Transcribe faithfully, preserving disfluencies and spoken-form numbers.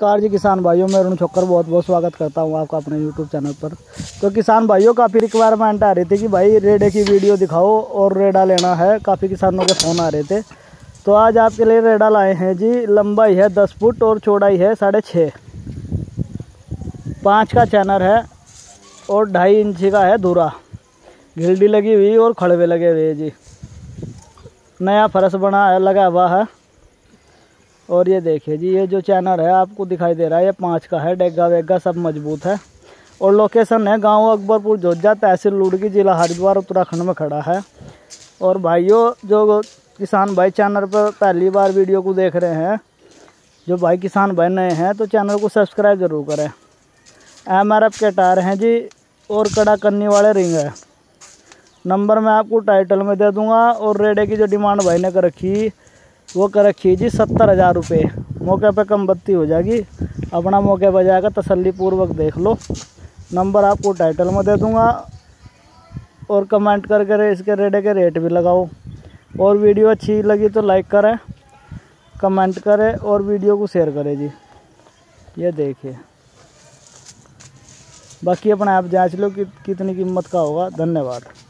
नमस्कार जी किसान भाइयों, मैं अरुण छोकर बहुत बहुत स्वागत करता हूँ आपका अपने यूट्यूब चैनल पर। तो किसान भाइयों, काफ़ी रिक्वायरमेंट आ रही थी कि भाई रेडे की वीडियो दिखाओ और रेडा लेना है। काफ़ी किसानों के फ़ोन आ रहे थे, तो आज आपके लिए रेडा लाए हैं जी। लंबाई है दस फुट और चौड़ाई है साढ़े छः। पाँच का चैनर है और ढाई इंची का है धुरा। घिल्डी लगी हुई और खड़वे लगे हुए जी। नया फरस बना है, लगा हुआ है। और ये देखिए जी, ये जो चैनर है आपको दिखाई दे रहा है, ये पाँच का है। डेगा वेगा सब मजबूत है। और लोकेशन है गांव अकबरपुर जोजा, तहसील लुड़की, जिला हरिद्वार, उत्तराखंड में खड़ा है। और भाइयों, जो किसान भाई चैनल पर पहली बार वीडियो को देख रहे हैं, जो भाई किसान भाई नए हैं, तो चैनल को सब्सक्राइब ज़रूर करें। एम आर एफ के टायर हैं जी और कड़ा करने वाले रिंग है। नंबर मैं आपको टाइटल में दे दूंगा। और रेडे की जो डिमांड भाई ने कर रखी, वो कर रखी जी सत्तर हज़ार रुपये। मौके पे कम बत्ती हो जाएगी, अपना मौके पर जाएगा, तसल्ली पूर्वक देख लो। नंबर आपको टाइटल में दे दूंगा। और कमेंट करके इसके रेडे के रेट भी लगाओ। और वीडियो अच्छी लगी तो लाइक करें, कमेंट करें और वीडियो को शेयर करें जी। ये देखिए, बाकी अपने आप जांच लो कि कितनी कीमत का होगा। धन्यवाद।